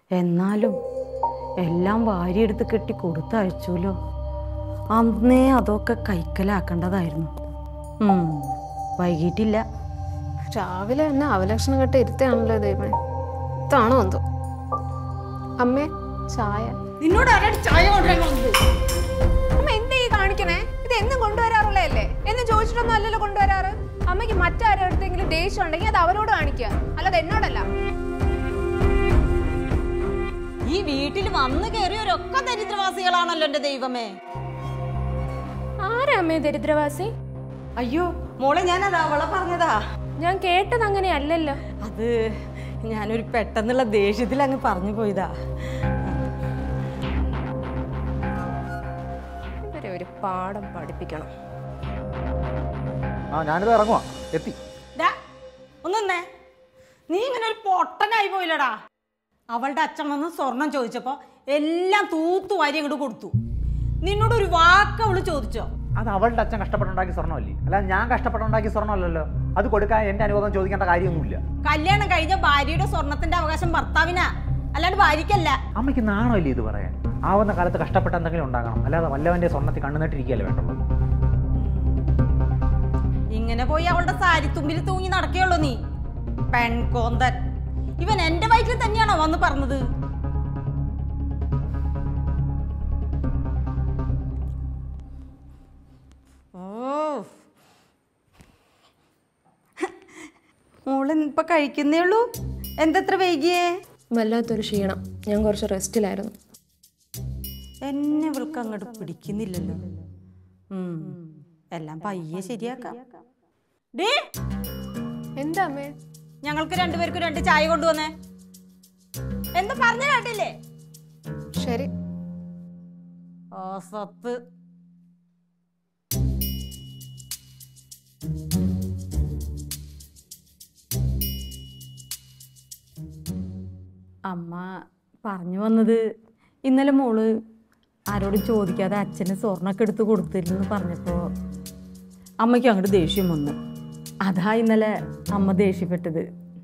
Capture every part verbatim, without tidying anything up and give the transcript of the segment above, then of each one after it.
എന്നാലും എല്ലാം വാരിയെടുത്ത് കെട്ടി കൊടുത്തയച്ചൂലോ. അന്നേ അതൊക്കെ കൈക്കലാക്കേണ്ടതായിരുന്നു. വൈകിട്ടില്ല. രാവിലെ തന്നെ അവലക്ഷണം കെട്ട് ഇരുത്താണല്ലോ ദൈവമേ. ഇതാണോ എന്തോ. അമ്മേ ചായ. നിന്നോട് ആരാണ് ചായ കൊണ്ടുവരുന്നത്? അമ്മ എന്താ ഈ കാണിക്കണേ? ഇത് എന്നും കൊണ്ടുവരാറുള്ളതല്ലേ? എന്നും ചോദിച്ചിട്ടൊന്നും അല്ലല്ലോ കൊണ്ടുവരാറ്. അമ്മയ്ക്ക് മറ്റാരെടുത്തെങ്കിലും ദേഷ്യം ഉണ്ടെങ്കിൽ അത് അവരോട് കാണിക്കുക, അല്ലാതെ എന്നോടല്ല. ഈ വീട്ടിൽ വന്നു കയറിയവരൊക്കെ ദരിദ്രവാസികളാണല്ലോ എന്റെ ദൈവമേ. ആരാ അമ്മേ ദരിദ്രവാസി? അയ്യോ മോളെ, ഞാനതാ അവളെ പറഞ്ഞതാ. ഞാൻ കേട്ടത് അങ്ങനെ അല്ലല്ലോ. അത് ഞാനൊരു പെട്ടെന്നുള്ള ദേഷ്യത്തിൽ അങ്ങ് പറഞ്ഞു പോയതാ. ഇവരെ ഒരു പാഠം പഠിപ്പിക്കണം. ആ ഞാനിത് ഇറങ്ങുവാ, എത്തി. ഒന്നേ, നീ ഇങ്ങനെ ഒരു പൊട്ടനായി പോയില്ലടാ. അവളുടെ അച്ഛൻ വന്ന് സ്വർണം ചോദിച്ചപ്പോ എല്ലാം തൂത്തു വാരി അങ്ങോട്ട് കൊടുത്തു. നിന്നോട് ഒരു വാക്ക് അവള് ചോദിച്ചോ? അത് അവളുടെ അച്ഛൻ കഷ്ടപ്പെട്ടുണ്ടാക്കിയ സ്വർണ്ണമല്ലേ, അല്ലാതെ ഞാൻ കഷ്ടപ്പെട്ടുണ്ടാക്കിയ സ്വർണ്ണമല്ലല്ലോ. അത് കൊടുക്കാൻ എന്റെ അനുവാദം ചോദിക്കേണ്ട കാര്യമൊന്നുമില്ല. കല്യാണം കഴിഞ്ഞ ഭാര്യയുടെ സ്വർണത്തിന്റെ അവകാശം ഭർത്താവിനാ, അല്ലാണ്ട് ഭാര്യക്കല്ല. അമ്മയ്ക്ക് നാണമല്ലേ ഇത് പറയാൻ? ആവുന്ന കാലത്ത് കഷ്ടപ്പെട്ട എന്തെങ്കിലും ഉണ്ടാകണം, അല്ലാതെ വല്ലവന്റെ സ്വർണ്ണത്തിൽ കണ്ണുനട്ടിരിക്കുകയല്ലേ വേണ്ടുള്ളൂ. ഇങ്ങനെ പോയി അവളുടെ സാരിത്തുമ്പിൽ തൂങ്ങി നടക്കുകയുള്ളൂ നീ പെൺകോന്തൻ. ഇവൻ എന്റെ വയറ്റിൽ തന്നെയാണോ വന്ന് പറഞ്ഞത്? ഓ മോള് ഇപ്പൊ കഴിക്കുന്നേ ഉള്ളൂ? എന്തത്ര വൈകിയേ? വല്ലാത്തൊരു ക്ഷീണം, ഞാൻ കുറച്ച് റെസ്റ്റിലായിരുന്നു. എന്നെ ഇവൾക്ക് അങ്ങോട്ട് പിടിക്കുന്നില്ലല്ലോ. എല്ലാം പയ്യെ ശരിയാക്കാം. എന്താ അമ്മേ? ഞങ്ങൾക്ക് രണ്ടുപേർക്കും രണ്ട് ചായ കൊണ്ടുവന്നേ. എന്താ പറഞ്ഞ കേട്ടില്ലേ? ശരി. ഓ സത്ത്. അമ്മ പറഞ്ഞു വന്നത്, ഇന്നലെ മോള് ആരോടും ചോദിക്കാതെ അച്ഛന് സ്വർണ്ണമൊക്കെ എടുത്ത് കൊടുത്തില്ലെന്ന് പറഞ്ഞപ്പോൾ അമ്മയ്ക്ക് അങ്ങോട്ട് ദേഷ്യം വന്നു. അതാ ഇന്നലെ അമ്മ ദേഷ്യപ്പെട്ടത്.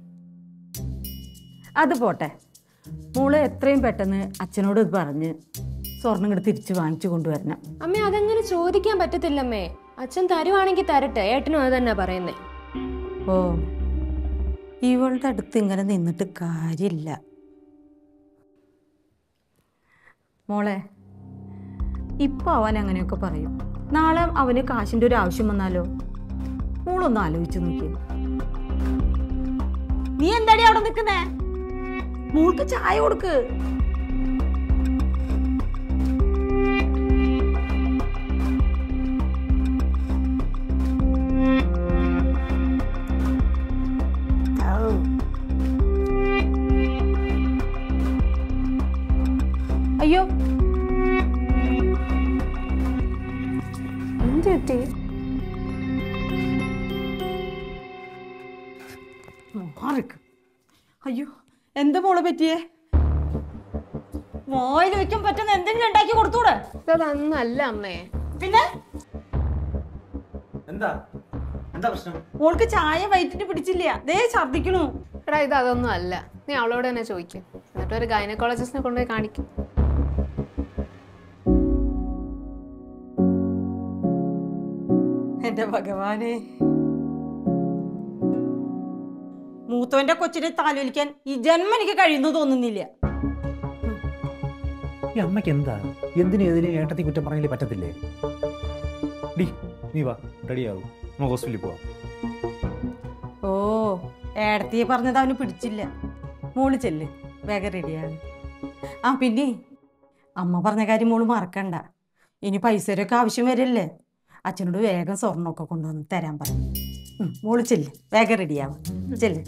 അത് പോട്ടെ, മോള് എത്രയും പെട്ടെന്ന് അച്ഛനോട് പറഞ്ഞ് സ്വർണ്ണം ഇങ്ങോട്ട് തിരിച്ച് വാങ്ങിച്ചു കൊണ്ടുവരണം. അമ്മേ അതങ്ങനെ ചോദിക്കാൻ പറ്റത്തില്ലമ്മേ. അച്ഛൻ തരുവാണെങ്കിൽ തരട്ടെ, ഏട്ടനും അത് തന്നെ പറയുന്നേ. ഓ ഇവളുടെ അടുത്ത് ഇങ്ങനെ നിന്നിട്ട് കാര്യമില്ല. മോളെ, ഇപ്പൊ അവൻ അങ്ങനെയൊക്കെ പറയും, നാളെ അവന് കാശിന്റെ ഒരു ആവശ്യം വന്നാലോ? മോളൊന്ന് ആലോചിച്ചു നോക്കി. നീ എന്താടി അവിടെ നിൽക്കുന്നേ? മോൾക്ക് ചായ കൊടുക്ക്. അയ്യോ എന്ത് പറ്റി? മാറിക്ക്. അയ്യോ എന്താ മോളെ പറ്റിയേ? വായിൽ വെക്കാൻ പറ്റുന്ന എന്തെങ്കിലും ഉണ്ടാക്കി കൊടുത്തൂടെ? ഇതൊന്നല്ല അമ്മേ. പിന്നെ എന്താ എന്താ പ്രശ്നം? മോൾക്ക് ചായ വയറ്റിട്ട് പിടിച്ചില്ല, ദേ ഛർദിക്കണു. എടാ ഇത് അതൊന്നും അല്ല, നീ അവളോട് തന്നെ ചോദിക്കും, എന്നിട്ട് ഒരു ഗൈനക്കോളജിസ്റ്റിനെ കൊണ്ടുപോയി കാണിക്കും. എന്റെ ഭഗവാനെ, മൂത്തവന്റെ കൊച്ചിനെ താലോലിക്കാൻ ഈ ജന്മം എനിക്ക് കഴിയുന്നു തോന്നുന്നില്ല. ഈ അമ്മയ്ക്ക് എന്താ? എന്തിനും ഏതിനും ഏട്ടത്തി കുറ്റം പറഞ്ഞാലേ പറ്റത്തില്ലേ? ഡി നീ വാ, റെഡിയാവും, നമുക്ക് ഹോസ്പിറ്റലിൽ പോവാം. ഓ ഏടത്തിയെ പറഞ്ഞത് അവന് പിടിച്ചില്ല. മോള് ചെല്ല്, വേഗം റെഡിയാണ്. ആ പിന്നെ അമ്മ പറഞ്ഞ കാര്യം മോള് മറക്കണ്ട. ഇനി പൈസയൊക്കെ ആവശ്യം വരില്ലേ, അച്ഛനോട് വേഗം സ്വർണ്ണമൊക്കെ കൊണ്ടുവന്ന് തരാൻ പറഞ്ഞു. മോള് ചെല്ല്, വേഗം റെഡിയാവും, ചെല്ല്.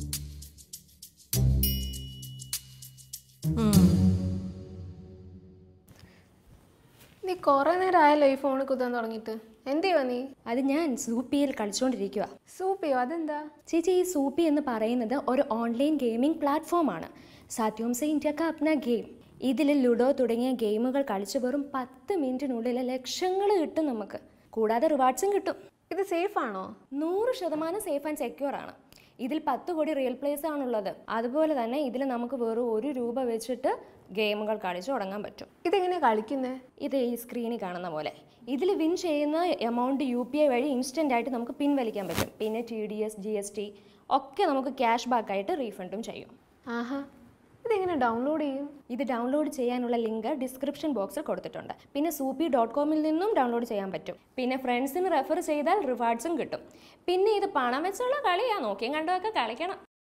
നീ കുറെ നേരം ആയല്ലോ ഈ ഫോണിൽ കുത്താൻ തുടങ്ങിയിട്ട്. എന്തിയോ നീ? അത് ഞാൻ സൂപ്പിയിൽ കളിച്ചുകൊണ്ടിരിക്കുക. സൂപ്പിയോ? അതെന്താ ചേച്ചി? ഈ സൂപ്പി എന്ന് പറയുന്നത് ഒരു ഓൺലൈൻ ഗെയിമിംഗ് പ്ലാറ്റ്ഫോമാണ്. സാത്യോം സെ ഇന്ത്യ കാ അപ്ന ഗെയിം. ഇതിൽ ലുഡോ തുടങ്ങിയ ഗെയിമുകൾ കളിച്ച് വെറും പത്ത് മിനിറ്റിനുള്ളിൽ ലക്ഷങ്ങൾ കിട്ടും നമുക്ക്. കൂടാതെ റിവാർഡ്സും കിട്ടും. ഇത് സേഫ് ആണോ? നൂറ് ശതമാനം സേഫ് ആൻഡ് സെക്യൂർ ആണ്. ഇതിൽ പത്ത് കോടി റിയൽ പ്ലേസ് ആണുള്ളത്. അതുപോലെ തന്നെ ഇതിൽ നമുക്ക് വെറും ഒരു രൂപ വെച്ചിട്ട് ഗെയിമുകൾ കളിച്ച് തുടങ്ങാൻ പറ്റും. ഇതെങ്ങനെയാണ് കളിക്കുന്നത്? ഇത് ഈ സ്ക്രീനിൽ കാണുന്ന പോലെ ഇതിൽ വിൻ ചെയ്യുന്ന എമൗണ്ട് യു പി ഐ വഴി ഇൻസ്റ്റൻ്റ് ആയിട്ട് നമുക്ക് പിൻവലിക്കാൻ പറ്റും. പിന്നെ T D S G S T ഒക്കെ നമുക്ക് ക്യാഷ് ബാക്ക് ആയിട്ട് റീഫണ്ടും ചെയ്യും. ആഹാ, ഇതെങ്ങനെ ഡൗൺലോഡ് ചെയ്യും? ഇത് ഡൗൺലോഡ് ചെയ്യാനുള്ള ലിങ്ക് ഡിസ്ക്രിപ്ഷൻ ബോക്സിൽ കൊടുത്തിട്ടുണ്ട്. പിന്നെ സൂപ്പി ഡോട്ട് കോമിൽ നിന്നും ഡൗൺലോഡ് ചെയ്യാൻ പറ്റും. പിന്നെ ഫ്രണ്ട്സിന് റെഫർ ചെയ്താൽ റിവാർഡ്സും കിട്ടും. പിന്നെ ഇത് പണം വെച്ചുള്ള കളിയാ, നോക്കിയും കണ്ടുമൊക്കെ കളിക്കണം.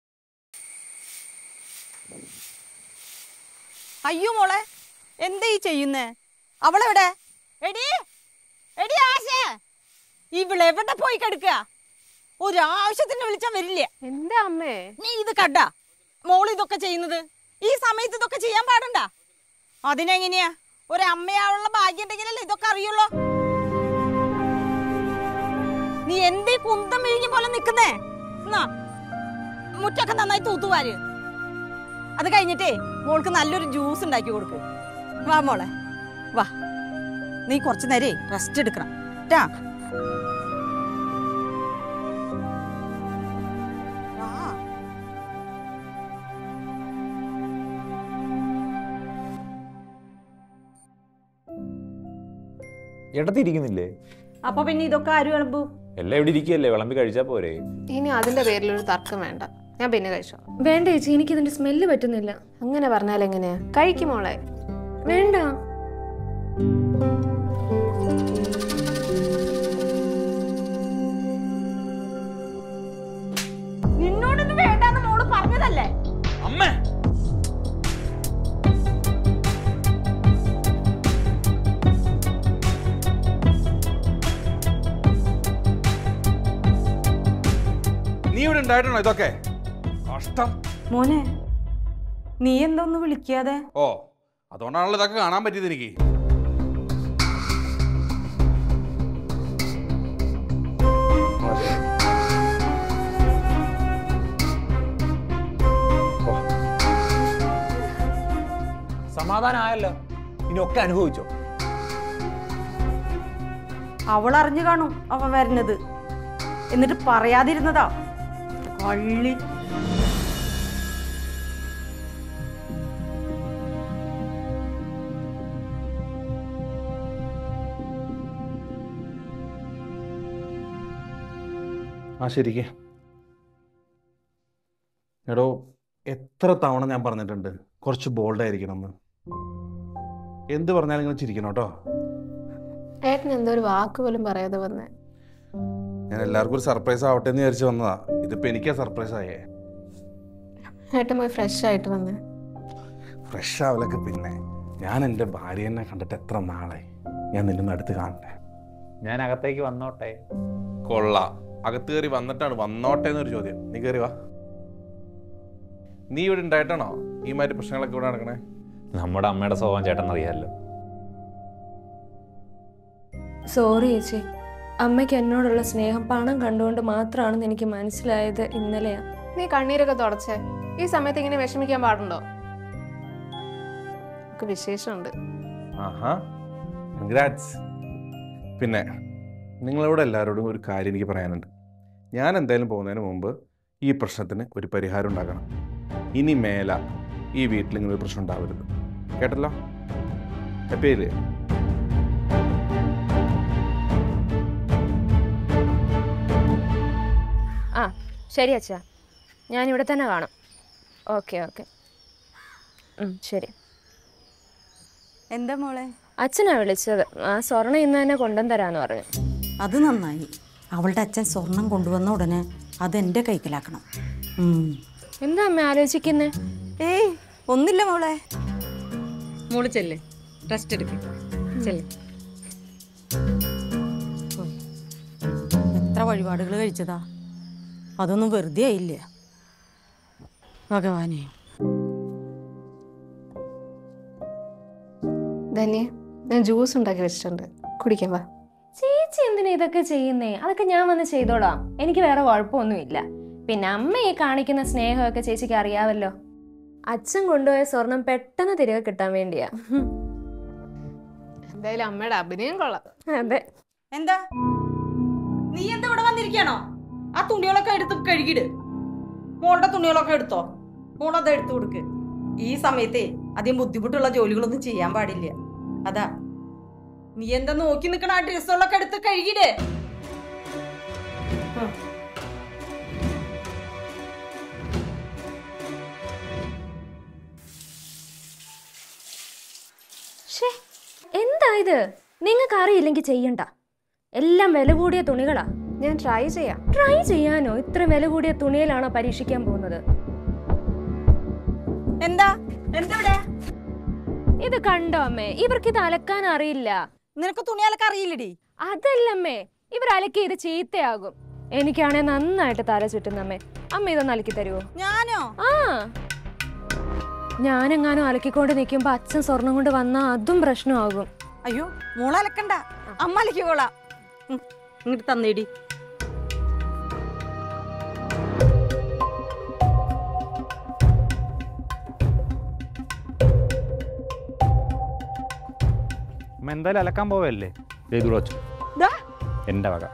അയ്യോ മോളെ, എന്താ ഈ ചെയ്യുന്നേ? അവളെവിടെ? എടി എടി ആശേ, ഇവളെവിടെ പോയി കിടക്കുക? ഒരാവശ്യത്തിന് വിളിച്ചാൽ വരില്ല. എന്താ അമ്മേ നീ ഇത് കണ്ട മോൾ ഇതൊക്കെ ചെയ്യുന്നത്? ഈ സമയത്ത് ഇതൊക്കെ ചെയ്യാൻ പാടണ്ട. അതിനെങ്ങനെയാ? ഒരമ്മയാവുള്ള ഭാഗ്യം ഉണ്ടെങ്കിലല്ലേ ഇതൊക്കെ അറിയുള്ളൂ. നീ എന്തേ കുന്തം വിഴിഞ്ഞ പോലെ നിക്കുന്നേ? എന്നാ മുറ്റൊക്കെ നന്നായി തൂത്തുവാര്. അത് കഴിഞ്ഞിട്ടേ മോൾക്ക് നല്ലൊരു ജ്യൂസ് ഉണ്ടാക്കി കൊടുക്ക്. വാ മോളെ വാ, നീ കുറച്ചു നേരേ റെസ്റ്റ് എടുക്കണം ട്ടാ. ഇടത്തിരിക്കുന്നില്ലേ? അപ്പൊ പിന്നെ ഇതൊക്കെ ആര് വിളമ്പൂ? എല്ലാം ഇവിടെ ഇരിക്കുകയല്ലേ, വിളമ്പി കഴിച്ചാ പോരെ? ഇനി അതിന്റെ പേരിലൊരു തർക്കം വേണ്ട, ഞാൻ പിന്നെ കഴിച്ചോ. വേണ്ട ചേച്ചി, എനിക്കിതിൻ്റെ സ്മെല്ല് പറ്റുന്നില്ല. അങ്ങനെ പറഞ്ഞാൽ എങ്ങനെയാ? കഴിക്കുമോളെ. വേണ്ട. നിന്നോടൊന്നും വേണ്ടെന്ന് മോള് പറഞ്ഞതല്ലേ? അമ്മേ, നീ ഇവിടെ ഉണ്ടായിട്ടാണോ ഇതൊക്കെ? കഷ്ടം. മോനെ, നീ എന്താ ഒന്ന് വിളിക്കാതെ? ഓ, അതുകൊണ്ടാണല്ലോ ഇതൊക്കെ കാണാൻ പറ്റിയത് എനിക്ക്. സമാധാനമായല്ലോ, ഇനി ഒക്കെ അനുഭവിച്ചോ. അവൾ അറിഞ്ഞു കാണും അവൻ വരുന്നത്, എന്നിട്ട് പറയാതിരുന്നതാ കള്ളി. ആ ശരിക്ക് എടോ, എത്ര തവണ ഞാൻ പറഞ്ഞിട്ടുണ്ട് കുറച്ച് ബോൾഡായിരിക്കണം എന്ന്. എന്ത് പറഞ്ഞാലും ഇങ്ങനെ ചിരിക്കണം കേട്ടോ. ഏട്ടൻ എന്തോ ഒരു വാക്ക് പോലും പറയാതെ വന്നേ. ഞാൻ എല്ലാവർക്കും ഒരു സർപ്രൈസ് ആവട്ടെ എന്ന് വിചാരിച്ച് വന്നതാ. ഇതിപ്പോ എനിക്കാ സർപ്രൈസ് ആയേ. ഏട്ടൻ പോയി ഫ്രഷ് ആയിട്ട് വന്നേ. ഫ്രഷ് ആവലൊക്കെ പിന്നെ, ഞാൻ എൻ്റെ ഭാര്യനെ കണ്ടിട്ട് എത്ര നാളായി. ഞാൻ നിന്നെ അടുത്ത് കാണട്ടെ. ഞാൻ അകത്തേക്ക് വന്നോട്ടെ? കൊള്ളാം, അകത്ത് കയറി വന്നിട്ടാണ് വന്നോട്ടെ എന്നൊരു ചോദ്യം. നീ കയറി വാ. നീ ഇവിടെ ഉണ്ടായിട്ടാണോ ഈ മാതിരി പ്രശ്നങ്ങളൊക്കെ ഇവിടെ നടക്കണേ? നമ്മുടെ അമ്മയുടെ സ്വഭാവം ചേട്ടൻ അറിയാമല്ലോ. സോറി ചേച്ചി, അമ്മയ്ക്ക് എന്നോടുള്ള സ്നേഹം പണം കണ്ടുകൊണ്ട് മാത്രമാണെന്ന് എനിക്ക് മനസ്സിലായത് ഇന്നലെയാ. നീ കണ്ണീരൊക്കെ തുടച്ചേ. ഈ സമയത്ത് ഇങ്ങനെ വിഷമിക്കാൻ പാടുണ്ടോ? വിശേഷമുണ്ട്. ആഹാ, കൺഗ്രാറ്റ്സ്. പിന്നെ നിങ്ങളോട് എല്ലാവരോടും ഒരു കാര്യം എനിക്ക് പറയാനുണ്ട്. ഞാൻ എന്തായാലും പോകുന്നതിന് മുമ്പ് ഈ പ്രശ്നത്തിന് ഒരു പരിഹാരം ഉണ്ടാക്കണം. ഇനി മേല ഈ വീട്ടിൽ ഇങ്ങനെ ഒരു പ്രശ്നം ഉണ്ടാവരുത്. കേട്ടല്ലോ? ഹാപ്പിയല്ലേ? ആ ശരി അച്ഛാ, ഞാനിവിടെ തന്നെ കാണാം. ഓക്കെ ഓക്കെ, ശരി. എന്താ മോളെ? അച്ഛനാ വിളിച്ചത്. ആ സ്വർണ്ണം ഇന്ന് തന്നെ കൊണ്ടുവന്ന് തരാമെന്ന് പറഞ്ഞു. അത് നന്നായി. അവളുടെ അച്ഛൻ സ്വർണം കൊണ്ടുവന്ന ഉടനെ അത് എൻ്റെ കൈക്കലാക്കണം. എന്താ അമ്മ ആലോചിക്കുന്നേ? ഏയ് ഒന്നില്ല മോളെ. മോള് ചെല്ലേ, റെസ്റ്റ് എടുക്ക. ചെല്ലേ. എത്ര വഴിപാടുകൾ കഴിച്ചതാ, അതൊന്നും വെറുതെ ആയില്ല. ഭഗവാനെ. ധന്യ, ഞാൻ ജ്യൂസ് ഉണ്ടാക്കി വെച്ചിട്ടുണ്ട്, കുടിക്കാൻ വാ. ചേച്ചി എന്തിനാ ഇതൊക്കെ ചെയ്യുന്നേ? അതൊക്കെ ഞാൻ വന്ന് ചെയ്തോളാം, എനിക്ക് വേറെ കുഴപ്പമൊന്നുമില്ല. പിന്നെ അമ്മ ഈ കാണിക്കുന്ന സ്നേഹമൊക്കെ ചേച്ചിക്ക് അറിയാവല്ലോ. അച്ഛൻ കൊണ്ടുപോയ സ്വർണം പെട്ടെന്ന് തിരികെ കിട്ടാൻ വേണ്ടിയാ. എന്തായാലും അമ്മയുടെ അഭിനയം കൊള്ളാം. അതെ. എന്താ നീ എന്താ ഇവിടെ വന്നിരിക്കണോ? ആ തുണികളൊക്കെ എടുത്ത് കഴുകിട്. മോളുടെ തുണികളൊക്കെ എടുത്തോ, മോളത് എടുത്തു കൊടുക്ക്. ഈ സമയത്തെ അധികം ബുദ്ധിമുട്ടുള്ള ജോലികളൊന്നും ചെയ്യാൻ പാടില്ല. അതാ നീ എന്താ നോക്കി നിക്കണ? ആ ഡ്രസ്സുകളൊക്കെ എടുത്ത് കഴുകിടേ. എന്താ ഇത്? നിങ്ങൾക്ക് അറിയില്ലെങ്കിൽ ചെയ്യണ്ട. എല്ലാം വില കൂടിയ തുണികളാ. ഞാൻ ട്രൈ ചെയ്യാം. ട്രൈ ചെയ്യാനോ? ഇത്ര വില കൂടിയ തുണിയിലാണോ പരീക്ഷിക്കാൻ പോകുന്നത്? എന്താ എന്താ ഇത് കണ്ടോ അമ്മേ? ഇവർക്ക് ഇത് അലക്കാൻ അറിയില്ല. നിനക്ക് തുണി അലക്കാൻ അറിയില്ലടി? അതല്ലമ്മേ, ഇവർ അലക്കി ഇത് ചീത്തയാകും. എനിക്കാണെ നന്നായിട്ട് തല ചുറ്റുന്നമ്മേ. അമ്മ ഇതൊന്ന് അലക്കി തരുമോ? ഞാനോ? ആ, ഞാനെങ്ങാനും അലക്കിക്കൊണ്ട് നിൽക്കുമ്പോ അച്ഛൻ സ്വർണം കൊണ്ട് വന്നാ അതും പ്രശ്നമാകും. അയ്യോ, മോള അലക്കണ്ട, അമ്മ അലക്കിക്കോളാം. ഇങ്ങോട്ട് തന്നേടി. എന്തായാലും അലക്കാൻ പോവല്ലേ? ചെയ്തു എന്റെ വക.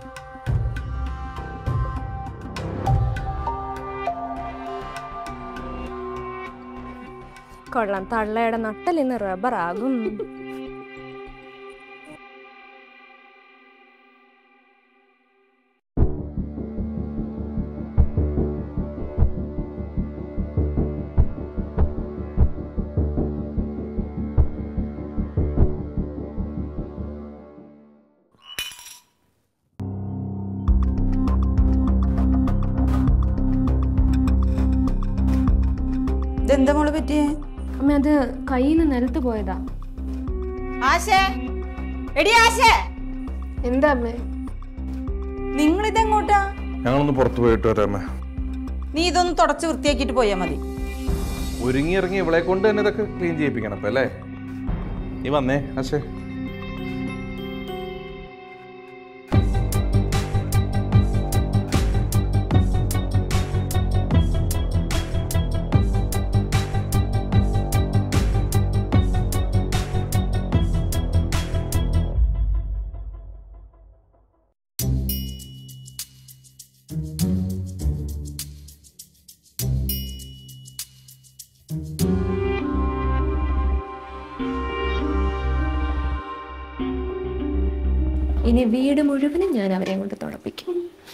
കൊള്ളാം, തള്ളയുടെ നട്ടൽ ഇന്ന് റബ്ബർ ആകും. ഇതെന്താ മോള് പറ്റിയേ? അമ്മ അത് കയ്യിൽ നിന്ന് നിലത്ത് പോയതാ. ആശേ, എടി ആശേ, എന്താ അമ്മേ? നിങ്ങൾ ഇതെങ്ങോട്ടാ? ഞങ്ങളൊന്ന് പുറത്തു പോയിട്ട് വരാമേ. നീ ഇതൊന്ന് തുടച്ച് വൃത്തിയാക്കിട്ട് പോയാ മതി. ഒരുങ്ങി ഇറങ്ങി ഇവളെ കൊണ്ട് തന്നെ ഇതൊക്കെ ക്ലീൻ ചെയ്യിപ്പിക്കണം അപ്പൊ അല്ലേ? നീ വന്നേ ആശേ. ഇനി വീട് മുഴുവനും ഞാൻ അവരെ കൊണ്ട് തുടപ്പിക്കും.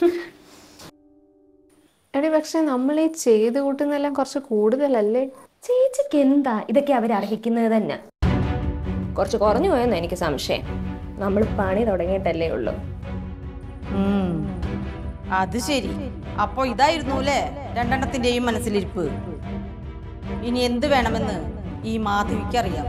എടി, പക്ഷെ നമ്മൾ ഈ ചെയ്ത് കൂട്ടുന്നെല്ലാം കുറച്ച് കൂടുതലല്ലേ? ചേച്ചിക്ക് എന്താ ഇതൊക്കെ അവരർഹിക്കുന്നത് തന്നെ? കുറച്ച് കുറഞ്ഞു പോയെന്ന് എനിക്ക് സംശയം. നമ്മൾ പണി തുടങ്ങിയിട്ടല്ലേ ഉള്ളൂ. അത് ശരി. അപ്പൊ ഇതായിരുന്നു അല്ലേ രണ്ടെണ്ണത്തിന്റെയും മനസ്സിലിരിപ്പ്? ഇനി എന്ത് വേണമെന്ന് ഈ മാധവിക്ക് അറിയാം.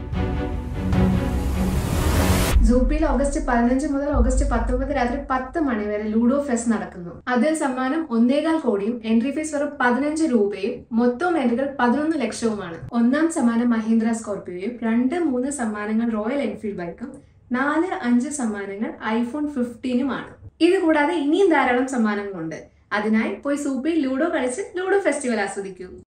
സൂപ്പിയിൽ ഓഗസ്റ്റ് പതിനഞ്ച് മുതൽ ഓഗസ്റ്റ് പത്തൊമ്പത് രാത്രി പത്ത് മണി വരെ ലൂഡോ ഫെസ്റ്റ് നടക്കുന്നു. അതിൽ സമ്മാനം ഒന്നേകാൽ കോടിയും എൻട്രി ഫീസ് വെറും പതിനഞ്ച് രൂപയും മൊത്തം എൻട്രികൾ പതിനൊന്ന് ലക്ഷവുമാണ്. ഒന്നാം സമ്മാനം മഹീന്ദ്ര സ്കോർപിയോയും, രണ്ട് മൂന്ന് സമ്മാനങ്ങൾ റോയൽ എൻഫീൽഡ് ബൈക്കും, നാല് അഞ്ച് സമ്മാനങ്ങൾ ഐഫോൺ ഫിഫ്റ്റീനുമാണ്. ഇത് കൂടാതെ ഇനിയും ധാരാളം സമ്മാനങ്ങളുണ്ട്. അതിനായി പോയി സൂപ്പിയിൽ ലൂഡോ കളിച്ച് ലൂഡോ ഫെസ്റ്റിവൽ ആസ്വദിക്കൂ.